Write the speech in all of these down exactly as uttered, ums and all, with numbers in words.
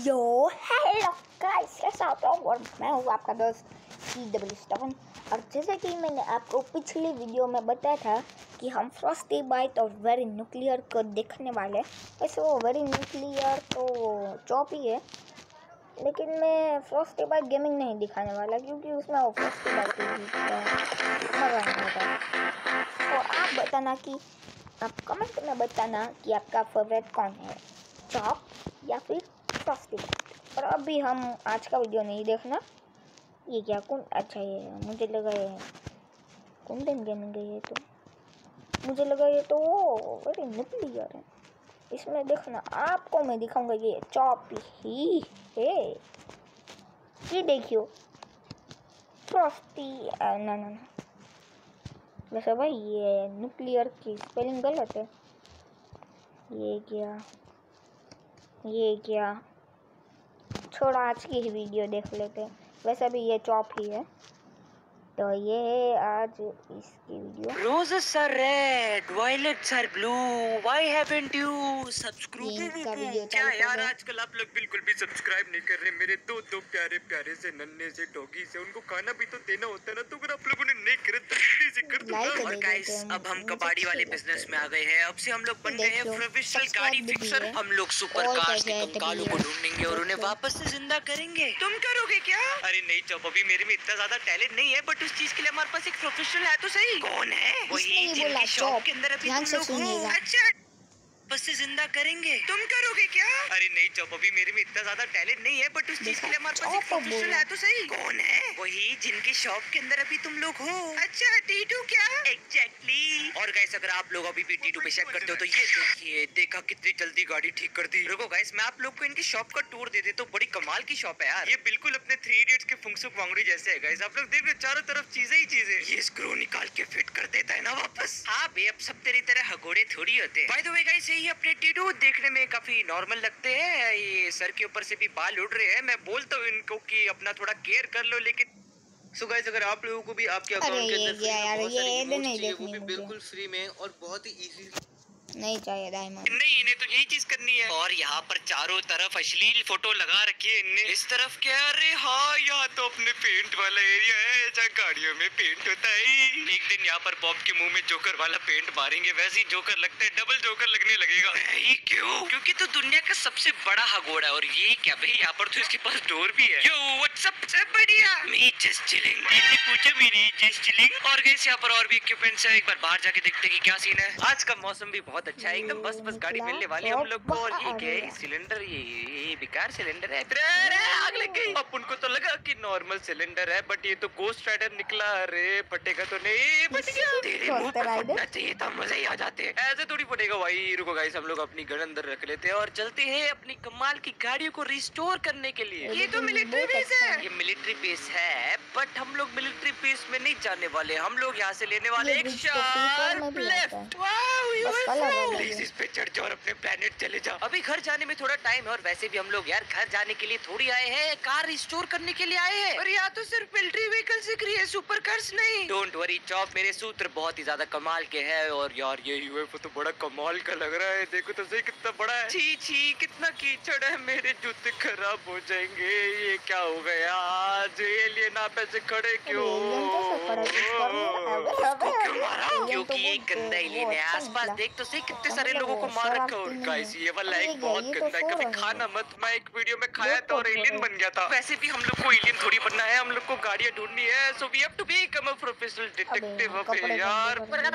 यो hello guys, कैसा आप लोग। और मैं हूँ आपका दोस्त सी डब्ल्यू स्टवन। और जैसे कि मैंने आपको पिछली वीडियो में बताया था कि हम फ्रॉस्टी बाइट और वेरी न्यूक्लियर को देखने वाले। वैसे वो वेरी न्यूक्लियर तो चॉप ही है, लेकिन मैं फ्रॉस्टी बाइट गेमिंग नहीं दिखाने वाला क्योंकि उसमें वो फ्रॉस्टी बाइट मजा नहीं आता। तो आप बताना कि आप कमेंट में बताना कि आपका फेवरेट कौन है, चॉप या फिर फ्रॉस्टी बाइट। और अभी हम आज का वीडियो नहीं देखना। ये क्या कौन, अच्छा ये मुझे लगा ये कुंदन गेमिंग है, ये तो मुझे लगा ये तो वो वेरी न्यूक्लियर है। इसमें देखना आपको मैं दिखाऊंगा ये चॉप ही है। ये देखियो फ्रॉस्टी, ना ना ना वैसे भाई ये न्यूक्लियर की स्पेलिंग गलत है। ये क्या ये क्या छोड़ा, आज की ही वीडियो देख लेते। वैसे भी ये चॉप ही है, तो ये है आज इसकी video. Roses are red, violets are blue. Why haven't you subscribed? क्या यार आजकल आप लोग बिल्कुल भी सब्सक्राइब नहीं कर रहे। मेरे दो दो प्यारे प्यारे से नन्हे से डॉगी से, उनको खाना भी तो देना होता है ना। तो अगर आप लोगों ने नहीं करे तो जल्दी से कर दो। और गाइस अब हम कबाड़ी वाले बिजनेस में आ गए हैं। अब से हम लोग बन गए हैं प्रोफेशनल गाड़ी फिक्सर। हम लोग सुपर कार्स के कंकालों को ढूंढेंगे और उन्हें वापस से जिंदा करेंगे। तुम करोगे क्या? अरे नहीं चौप, अभी मेरे में इतना ज्यादा टैलेंट नहीं है, बट उस चीज के लिए हमारे पास एक प्रोफेशनल है तो सही। कौन है? वही जिनकी शॉप के अंदर अभी तुम लोग हो। अच्छा बस से जिंदा करेंगे। तुम करोगे क्या? अरे नहीं चौप, अभी मेरे में इतना ज्यादा टैलेंट नहीं है, बट उस चीज के लिए हमारे पास एक प्रोफेशनल है तो सही। कौन है? वही जिनके शॉप के अंदर अभी तुम लोग हो। अच्छा टीटू क्या? एग्जैक्टली। और गाइस अगर आप लोग अभी भी टीटू पे शक करते हो तो ये देखिए, देखा कितनी जल्दी गाड़ी ठीक कर दी। रुको गाइस, मैं आप लोग को इनकी शॉप का टूर दे देता हूँ। बड़ी कमाल की शॉप है यार। ये बिल्कुल अपने थ्री इडियट्स के फुंगसुक वांगड़ी जैसे है गाइस। आप लोग देख रहे चारों तरफ चीजें ही चीजें। ये स्क्रू निकाल के फिट कर देता है ना वापस। हाँ बे, अब सब तेरी तरह हगोड़े थोड़ी होते हैं। बाय द वे गाइस, ये अपने टीटू देखने में काफी नॉर्मल लगते हैं। ये सर के ऊपर से भी बाल उड़ रहे हैं। मैं बोलता हूँ इनको कि अपना थोड़ा केयर कर लो, लेकिन सो गाइस अगर आप लोगों को भी आपके अकाउंट के अंदर फ्री में बहुत सारी इमोट्स चाहिए, वो भी बिल्कुल फ्री में और बहुत ही इजी नहीं चाहिए डायमंड। नहीं, इन्हें तो यही चीज करनी है। और यहाँ पर चारों तरफ अश्लील फोटो लगा रखी है इनने। इस तरफ क्या? अरे हाँ, यहाँ तो अपने पेंट वाला एरिया है जहाँ गाड़ियों में पेंट होता है। एक दिन यहाँ पर बॉब के मुंह में जोकर वाला पेंट मारेंगे, वैसे ही जोकर लगता है, डबल जोकर लगने लगेगा। ये क्यों? क्योंकि तो दुनिया का सबसे बड़ा हगोड़ा है। और ये क्या भाई, यहाँ पर तो इसके पास डोर भी है। यो व्हाट्सअप से बढ़िया, मी जस्ट चिलिंग। पूछो मेरी जस्ट चिलिंग। और गैस यहाँ पर और भी इक्विपमेंट्स है। एक बार बाहर जाके देखते हैं कि क्या सीन है। आज का मौसम भी बहुत अच्छा है, एकदम बस बस गाड़ी मिलने वाली हम लोग को। और ये क्या है? सिलेंडर, ये ये बेकार सिलेंडर है। आग लग गई। अब उनको तो लगा कि नॉर्मल सिलेंडर है, बट ये तो गोस्ट राइडर निकला। अरे फटेगा तो नहीं? फट गया। तेरे मुंह पे फटना चाहिए था, मजे ही आ जाते। ऐसे थोड़ी फटेगा भाई। रुको गाइस, हम लोग अपनी गन अंदर रख लेते हैं और चलते हैं अपनी कमाल की गाड़ियों को रिस्टोर करने के लिए। ये तो मिलिट्री बेस है। ये मिलिट्री बेस है, बट हम लोग मिलिट्री बेस में नहीं जाने वाले। हम लोग यहाँ से लेने वाले एक शार्प लेफ्ट। प्लीज इस पे चढ़ जाओ और अपने प्लेनेट चले जाओ। अभी घर जाने में थोड़ा टाइम है, और वैसे भी हम लोग यार घर जाने के लिए थोड़ी आए हैं, कार रिस्टोर करने के लिए आए हैं। और यहाँ तो सिर्फ मिलिट्री व्हीकल दिख रही है, सुपर कार्स नहीं। डोंट वरी चॉप, मेरे सूत्र बहुत ही ज्यादा कमाल के हैं। और यार ये यूएफओ तो बड़ा कमाल का लग रहा है। देखो तो सही कितना बड़ा है। छी छी कितना कीचड़ है, मेरे जूते खराब हो जाएंगे। ये क्या हो गया आज? एलियन आप ऐसे खड़े क्यों? क्योंकि ये गंदा एलियन है। आसपास देख तो सही कितने सारे लोगों को मार रखा है। और गाइस ये वाला एक बहुत गंदा है, कभी खाना मत। मैं एक वीडियो में खाया था और एलियन बन गया था। वैसे भी हम लोग को एलियन थोड़ी बनना है, हम लोग को गाड़ियां ढूंढनी है। So we have to become a professional detective. अबे यार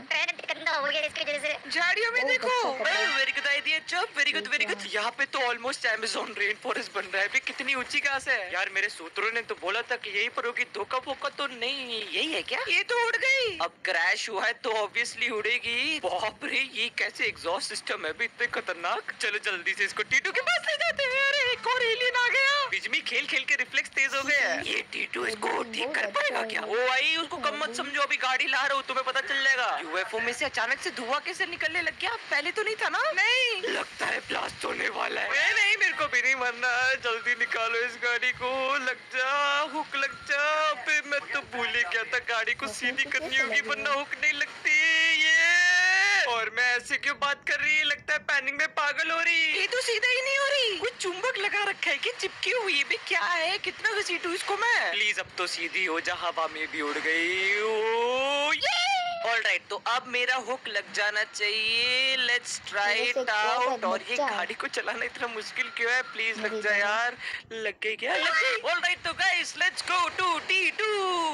झाड़ियों में देखो। Very good idea Chop, very good very good. यहाँ पे तो ऑलमोस्ट अमेज़न रेन फॉरेस्ट बन रहा है। अभी कितनी ऊंची घास है यार। मेरे सूत्रों ने तो बोला था कि यही पर होगी। धोखा फोका तो नहीं? यही है क्या? ये तो उड़ गई। अब क्रैश हुआ है तो ऑब्वियसली उड़ेगी। बाप रे, ये कैसे एग्जॉस्ट सिस्टम है भी इतने खतरनाक। चलो जल्दी से इसको टीटू के पास ले जाते हैं। अरे एक और एलियन आ गया। बिजमी खेल खेल के रिफ्लेक्स तेज हो गए हैं। ये टीटू इसको ठीक कर पाएगा क्या? ओ भाई उसको कम मत समझो, अभी गाड़ी ला रहा हूँ, तुम्हें पता चल जाएगा। यूएफओ में से अचानक से धुआं कैसे निकलने लग गया? पहले तो नहीं था ना? नहीं लगता है ब्लास्ट होने वाला है। नहीं, नहीं मेरे को भी नहीं मरना है। जल्दी निकालो इस गाड़ी को। लग जा, हुक लग जा। फिर मैं तो भूल ही गया था गाड़ी को सीधी करनी होगी वरना हुक नहीं लगती। ये और मैं ऐसे क्यों बात कर रही है? लगता है पैनिक में पागल हो रही। ये तो सीधा ही नहीं हो रही, कुछ चुंबक लगा रखा है कि चिपकी हुई है। क्या है, कितना घसीटू इसको मैं? प्लीज अब तो सीधी हो जा, हवा में भी उड़ गई। ओ, ऑल राइट, तो अब मेरा हुक लग जाना चाहिए। Let's try it out. और ये गाड़ी को चलाना इतना मुश्किल क्यों है? प्लीज लग जा यार। लग गई क्या? लग गई। ऑल राइट, तो guys let's go to T two.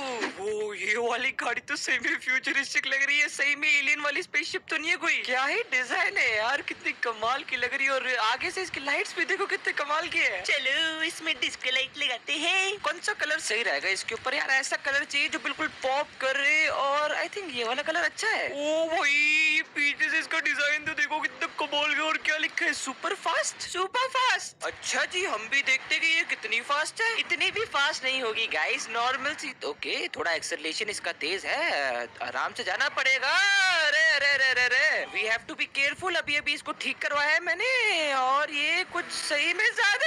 वो ये वाली गाड़ी तो सही में फ्यूचरिस्टिक लग रही है। सही में एलियन वाली स्पेसशिप तो नहीं है कोई? क्या ही डिजाइन है यार, कितनी कमाल की लग रही है। और आगे से इसकी लाइट्स भी देखो कितने कमाल की है। चलो इसमें डिस्को लाइट लगाते हैं। कौन सा कलर सही रहेगा इसके ऊपर यार? ऐसा कलर चाहिए जो बिल्कुल पॉप करे। और आई थिंक ये वाला कलर अच्छा है। ओ भाई, पीछे से इसका डिजाइन तो देखो कितना कमाल है। और क्या लिखा है? Super fast. सुपर फास्ट, अच्छा जी, हम भी देखते कि ये कितनी फास्ट है। इतनी भी फास्ट नहीं होगी गाइस, नॉर्मल सी। ओके, थोड़ा एक्सेलरेशन इसका तेज है, आराम से जाना पड़ेगा। अरे अरे अरे अरे अरे, we have to be careful. अभी अभी इसको ठीक करवाया है मैंने, और ये कुछ सही में ज्यादा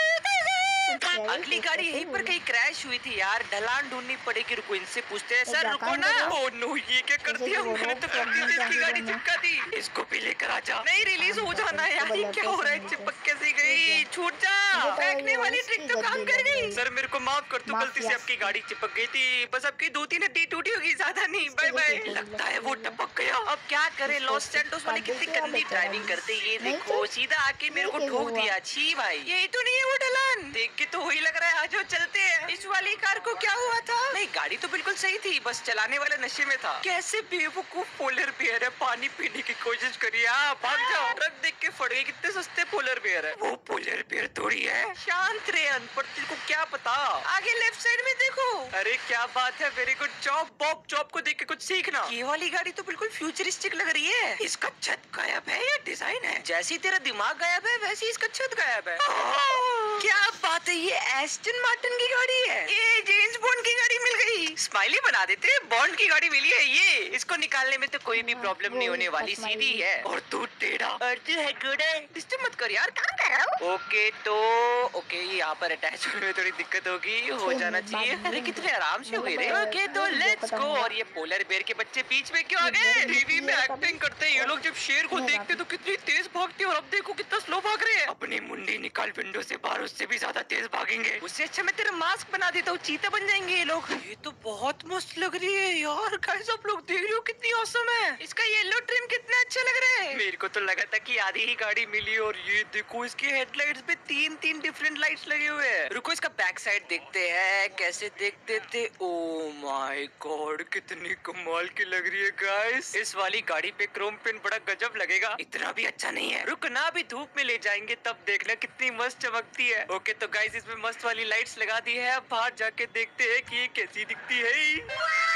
अगली गाड़ी यहीं पर कहीं क्रैश हुई थी यार। ढलान ढूंढनी पड़ेगी। रुको, इनसे पूछते हैं। सर रुको ना। ओह नो, ये क्या कर दिया मैंने? तो गलती से इसकी गाड़ी चिपका दी। इसको भी लेकर आ जा। नहीं, रिलीज हो जाना यार। ये क्या हो रहा है? चिपक कैसे गई? छूट जा। फेंकने वाली ट्रिक तो काम कर गई। सर मेरे को माफ कर दो, गलती से आपकी गाड़ी चिपक गई थी। बस आपकी दो तीन हड्डी टूटी होगी, ज्यादा नहीं। Bye bye. लगता है वो टपक गया। अब क्या करे? लॉस सैंटोस वाले कितनी गंदी ड्राइविंग करते। ये देखो, सीधा आके मेरे को ठोक दिया। छी भाई, यही तो नहीं है वो ढलान। देख के तो वही लग रहा है। आज वो चलते हैं। इस वाली कार को क्या हुआ था? नहीं, गाड़ी तो बिल्कुल सही थी, बस चलाने वाले नशे में था। कैसे बेवकूफ पोलर बियर है, पानी पीने की कोशिश करिए। भाग जाओ। ट्रक देख के फट गए। कितने सस्ते पोलर बियर है। वो पोलर बियर थोड़ी है। शांत रहे अनपढ़, को क्या पता। आगे लेफ्ट साइड में देखो। अरे क्या बात है, very good. Chop Bob Chop को देख के कुछ सीखना। ये वाली गाड़ी तो बिल्कुल फ्यूचरिस्टिक लग रही है। इसका छत गायब है या डिजाइन है? जैसी तेरा दिमाग गायब है वैसी इसका छत गायब है। क्या बात है, ये एस्टन मार्टिन की गाड़ी है। ये जेम्स बॉन्ड की गाड़ी मिल गई। स्माइली बना देते। बॉन्ड की गाड़ी मिली है ये। इसको निकालने में तो कोई भी प्रॉब्लम नहीं होने वाली, सीधी है। और तू टेढ़ा और तू है गोड़ा। डिस्टर्ब मत कर यार, काम कर रहा हूं। ओके तो ओके, यहाँ पर अटैच होने में थोड़ी दिक्कत होगी, हो जाना चाहिए। अरे कितने आराम से हुए रे। ओके तो लेट्स गो। और ये पोलर बेयर के बच्चे बीच में क्यों आ गए? टीवी में एक्टिंग करते हैं ये लोग। जब शेर को देखते तो कितनी तेज भागते, और अब देखो कितना स्लो भाग रहे हैं। अपनी मुंडी निकाल विंडो से बाहर, उससे भी ज्यादा तेज भागेंगे। उससे अच्छा मैं तेरा मास्क बना देता हूँ, चीता बन जाएंगे ये लोग। ये तो बहुत मस्त लग रही है यार। गाइस आप लोग देख रहे हो कितनी औसम है। इसका येलो ट्रिम कितना अच्छा लग रहा है। मेरे को तो लगा था कि आधी ही गाड़ी मिली। और ये देखो, इसके हेडलाइट्स पे तीन तीन डिफरेंट लाइट्स लगे हुए हैं। रुको, इसका बैक साइड देखते हैं कैसे देखते थे। ओ माय गॉड, कितनी कमाल की लग रही है गाइस। इस वाली गाड़ी पे क्रोम पिन बड़ा गजब लगेगा। इतना भी अच्छा नहीं है। रुकना, अभी धूप में ले जाएंगे तब देखना कितनी मस्त चमकती है। ओके तो गाइस, इसमें मस्त वाली लाइट्स लगा दी है। अब बाहर जाके देखते हैं कि ये कैसी दिखती है।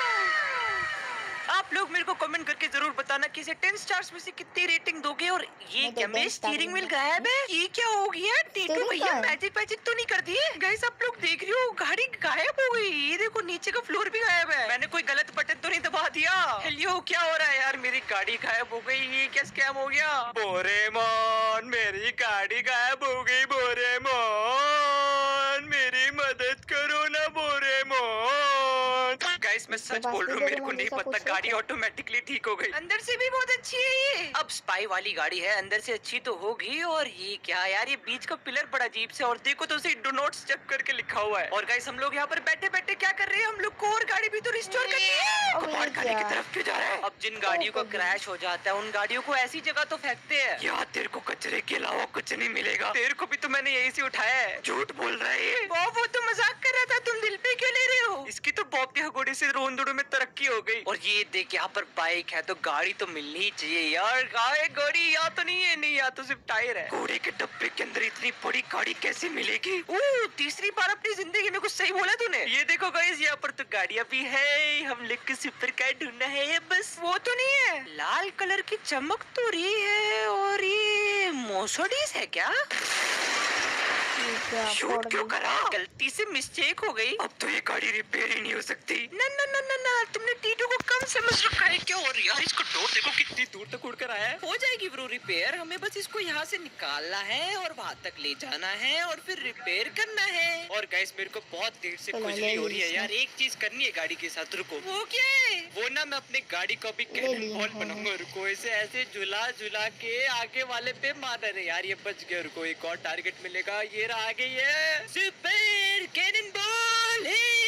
आप लोग मेरे को कमेंट करके जरूर बताना कि इसे टेन स्टार्स में से कितनी रेटिंग दोगे। और ये क्या, मेरे स्टीयरिंग व्हील गायब है? ये क्या हो गया? टीटू भैया मैजिक मैजिक तो नहीं कर दिए? गाइस आप लोग देख रहे हो, गाड़ी गायब हो गई। ये देखो, नीचे का फ्लोर भी गायब है। मैंने कोई गलत बटन तो नहीं दबा दिया? हेलो, क्या हो रहा है यार? मेरी गाड़ी गायब हो गई। ये क्या स्कैम हो गया? डोरेमोन, मेरी गाड़ी गायब हो गई। डोरेमोन, मेरी मदद करो ना डोरेमोन। गाइस मैं सच बोल रहा हूँ, मेरे को नहीं पता, गाड़ी ऑटोमेटिकली ठीक हो गई। अंदर से भी बहुत अच्छी है ये। अब स्पाई वाली गाड़ी है, अंदर से अच्छी तो होगी। और ये क्या यार, ये बीच का पिलर बड़ा अजीब से। और देखो तो उसे डू नॉट स्टेप करके लिखा हुआ है। और गाइस हम लोग यहाँ पर बैठे बैठे क्या कर रहे हैं? हम लोग को और गाड़ी भी तो रिस्टोर करनी है। कबाड़ खाने की तरफ क्यों जा रहा है? अब जिन गाड़ियों का क्रैश हो जाता है उन गाड़ियों को ऐसी जगह तो फेंकते हैं। यार तेरे को कचरे के अलावा कुछ नहीं मिलेगा। तेरे को भी तो मैंने यही से उठाया है। झूठ बोल रहा है। बॉब वो तो मजाक कर रहा था, तुम दिल पे क्यों ले रहे हो? इसकी तो बॉब के घोड़े से रोंदड़ों में तरक्की हो गई। और ये देख, यहाँ पर बाइक है तो गाड़ी तो मिलनी ही चाहिए यार। गाय गाड़ी या तो नहीं है, नहीं या तो सिर्फ टायर है। घोड़े के डब्बे के अंदर इतनी बड़ी गाड़ी कैसे मिलेगी? ओह, तीसरी बार अपनी जिंदगी में कुछ सही बोला तूने। ये देखो गाइस, यहाँ पर तो गाड़ियाँ भी है। हम लोग को सुपर कार ढूंढना है बस। वो तो नहीं है, लाल कलर की चमक तो रही है। और ये मर्सिडीज है क्या? क्या शूट फोड़ क्यों दी? करा? गलती से मिस्टेक हो गई। अब तो ये गाड़ी रिपेयर ही नहीं हो सकती। ना ना ना ना ना तुमने टीटू को कम समझ रखा है क्या? और यार इसको डोर देखो कितनी दूर तक उड़ कर आया है। हो जाएगी ब्रो रिपेयर, हमें बस इसको यहाँ से निकालना है और वहाँ तक ले जाना है और फिर रिपेयर करना है। और गाइस मेरे को बहुत देर से खुजली हो रही है यार, एक चीज करनी है गाड़ी के साथ। रुको वो क्या है? वो ना मैं अपने गाड़ी को भी कैनन बॉल बनाऊंगा। रुको इसे ऐसे झुला झुला के आगे वाले पे मारना है यार। ये बच गया। रुको एक और टारगेट मिलेगा। ये रहा आगे ये सुपर कैनन बॉल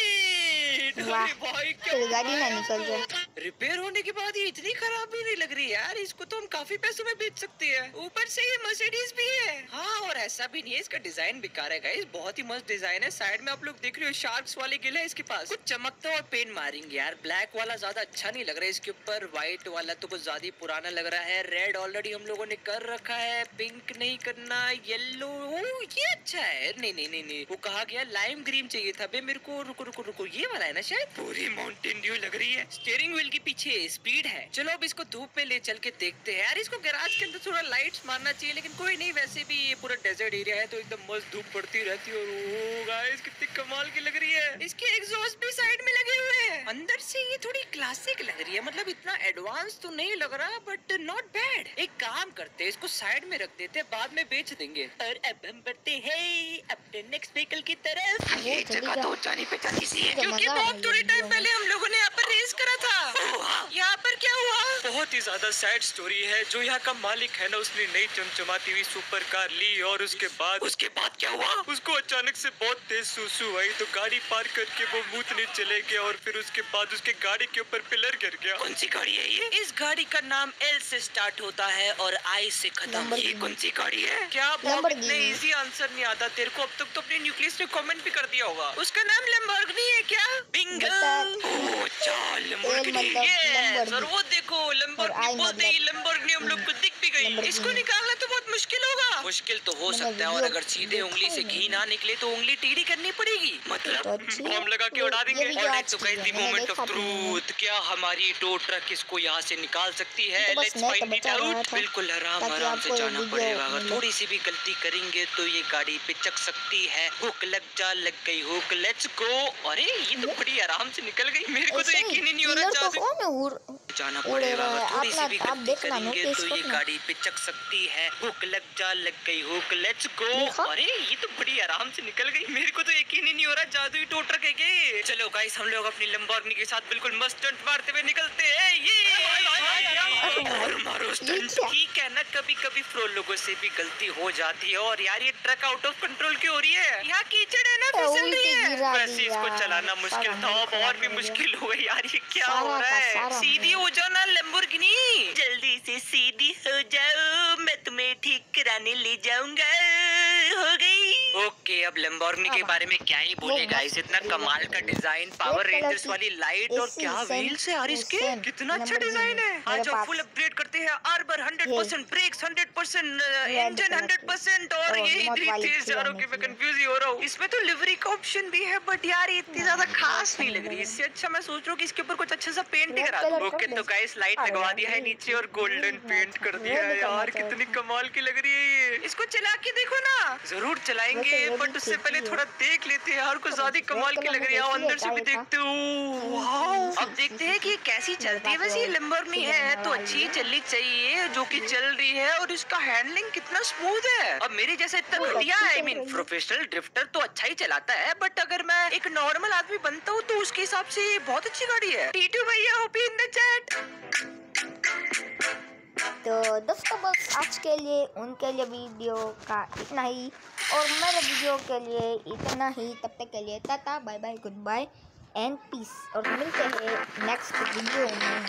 हिट। वाह, भाई फिर गाड़ी ना निकल जाए। रिपेयर होने के बाद ये इतनी खराब भी नहीं लग रही यार। इसको तो हम काफी पैसों में बेच सकते हैं। ऊपर से ये मर्सिडीज भी है। हाँ और ऐसा भी नहीं है इसका डिजाइन बेकार है गाइस, बहुत ही मस्त डिजाइन है। साइड में आप लोग देख रहे हो शार्क्स वाले गिले है इसके पास। कुछ चमकता और पेंट मारेंगे यार। ब्लैक वाला ज्यादा अच्छा नहीं लग रहा है इसके ऊपर। व्हाइट वाला तो कुछ ज्यादा पुराना लग रहा है। रेड ऑलरेडी हम लोगों ने कर रखा है, पिंक नहीं करना। येलो ये अच्छा है। नहीं नहीं नहीं नहीं वो कहा गया लाइम ग्रीन चाहिए था बे मेरे को। रुको रुको रुको ये वाला है ना शायद। पूरी माउंटेन ड्यू लग रही है। स्टीयरिंग व्हील के पीछे स्पीड है। चलो अब इसको धूप में ले चल के देखते हैं यार। इसको गैराज के अंदर थोड़ा लाइट्स मारना चाहिए लेकिन कोई नहीं, वैसे भी ये पूरा डेजर्ट एरिया है तो एकदम मस्त धूप पड़ती रहती है। और ओ गाइस कितनी कमाल की लग रही है। इसके एग्जॉस्ट भी साइड में लगे हुए हैं। अंदर से ये थोड़ी क्लासिक लग रही है, मतलब इतना एडवांस तो नहीं लग रहा बट नॉट बैड। एक काम करते हैं इसको साइड में रख देते हैं, बाद में बेच देंगे। और अब हम बढ़ते हैं अपने नेक्स्ट व्हीकल की तरफ। ये जगह तो जानी पहचानी सी है क्योंकि बहुत थोड़े टाइम पहले हम लोगों ने यहाँ पर रेस करा था। यहाँ पर क्या हुआ? बहुत ही ज्यादा सैड स्टोरी है। जो यहाँ का मालिक है ना उसने नई चमचमाती हुई सुपर कार ली और उसके बाद उसके बाद क्या हुआ? उसको अचानक से बहुत तेज सुसु आई तो गाड़ी पार करके वो मूतने चले गया और फिर उसके बाद उसके गाड़ी के ऊपर पिलर गिर गया। कौन सी गाड़ी है ये? इस गाड़ी का नाम एल से स्टार्ट होता है और आई से खत्म। ये कौन सी गाड़ी है? क्या बहुत इतने इजी आंसर नहीं आता तेरे को? अब तक तो अपने न्यूक्लियस ने कमेंट भी कर दिया होगा। उसका नाम लैम्बोर्गिनी है क्या? बिंगो। ओह अच्छा लैम्बोर्गिनी। यस और वो देखो लैम्बोर्गिनी बोलते ही लैम्बोर्गिनी हम लोग को दिख भी गई। इसको निकालना तो बहुत मुश्किल होगा। मुश्किल तो हो सकता है और अगर सीधे उंगली से घी ना निकले तो उंगली टेढ़ी करनी पड़ेगी। मतलब बॉम्ब लगा के उड़ा देंगे। ऑलराइट तो guys the moment of truth. क्या हमारी टो ट्रक इसको यहाँ से निकाल सकती है? Let's find it out. बिल्कुल आराम आराम से जाना पड़ेगा। अगर थोड़ी सी भी गलती करेंगे तो ये गाड़ी पिचक सकती है। हुक लग जा, लग गई हुक। Let's go. अरे ये तो बड़ी आराम से निकल गई। मेरे को तो यकीन ही नहीं हो रहा जाना पड़ेगा। अगर थोड़ी सी भी गलती करेंगे तो ये गाड़ी पिचक सकती है। हुक लग जा, लग गई हुक। Let's go. अरे ये तो बड़ी आराम से निकल गई। मेरे को तो यकीन ही नहीं हो रहा जादुई टो ट्रक है ये। चलो गाइस हम लोग अपनी लैम्बोर्गिनी के साथ बिल्कुल मस्त स्टंट मारते हुए निकलते हैं। ये और मारो स्टंट। ठीक है ना, कभी कभी प्रो लोगों से भी गलती हो जाती है। और यार ये ट्रक आउट ऑफ कंट्रोल क्यों हो रही है? यहाँ कीचड़ है ना, फिसल रही है। वैसे इसको चलाना मुश्किल था अब और भी मुश्किल हो गई यार। ये क्या हो रहा है? सीधी हो जाओ ना लैम्बोर्गिनी, जल्दी से सीधी हो जाओ, मैं तुम्हें ठीक कराने ले जाऊंगा। हो गई। ओके अब लैम्बोर्गिनी के बारे में क्या ही बोले गाइस। इतना कमाल का डिजाइन, पावर रेंजर्स वाली लाइट और क्या व्हील्स है यार इसके। कितना अच्छा डिजाइन है। आज हम फुल अपग्रेड करते हैं। Armour hundred percent, brakes hundred percent, engine hundred percent और ये इतनी तेज जा रहा हूँ कि मैं कंफ्यूज ही हो रहा हूँ। इसमें तो लिवरी का ऑप्शन भी है बट यार ये इतनी ज्यादा खास नहीं लग रही। इससे अच्छा मैं सोच रहा हूँ कि इसके ऊपर कुछ अच्छा सा पेंट ही करा दूं। ओके तो गाइस लाइट लगवा दिया है नीचे और गोल्डन पेंट कर दिया है यार। कितनी कमाल की लग रही है ये। इसको चला के देखो ना। जरूर चलाएंगे बट उससे पहले थोड़ा देख लेते हैं यार। कुछ ज्यादा कमाल की लग रही है। अंदर से भी देखते हो। अब देखते हैं कि कैसी चलती है। वैसे ये लैम्बोर्गिनी है तो अच्छी चलनी चाहिए जो कि चल रही है। और इसका हैंडलिंग कितना स्मूथ है। अब मेरे जैसा इतना घटिया आई मीन प्रोफेशनल ड्रिफ्टर तो अच्छा ही चलाता है बट अगर मैं एक नॉर्मल आदमी बनता हूँ तो उसके हिसाब से ये बहुत अच्छी गाड़ी है। टीटू भैया होप इन द चैट। तो दोस्तों बस आज के लिए उनके लिए वीडियो का इतना ही और मेरे वीडियो के लिए इतना ही। तब तक के लिए tata bye bye goodbye and peace और मिलते हैं नेक्स्ट वीडियो में।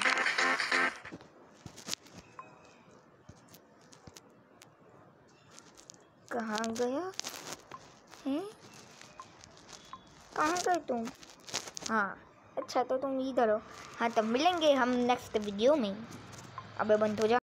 कहाँ गया है? कहाँ गए तुम? हाँ अच्छा तो तुम इधर हो। हाँ तब मिलेंगे हम नेक्स्ट वीडियो में। अबे बंद हो जा।